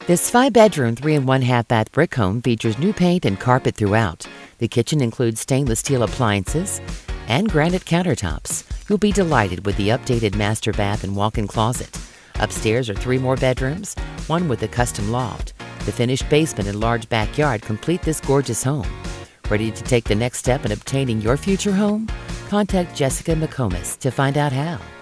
This 5-bedroom, 3 and 1/2 bath brick home features new paint and carpet throughout. The kitchen includes stainless steel appliances and granite countertops. You'll be delighted with the updated master bath and walk-in closet. Upstairs are 3 more bedrooms, one with a custom loft. The finished basement and large backyard complete this gorgeous home. Ready to take the next step in obtaining your future home? Contact Jessica McComas to find out how.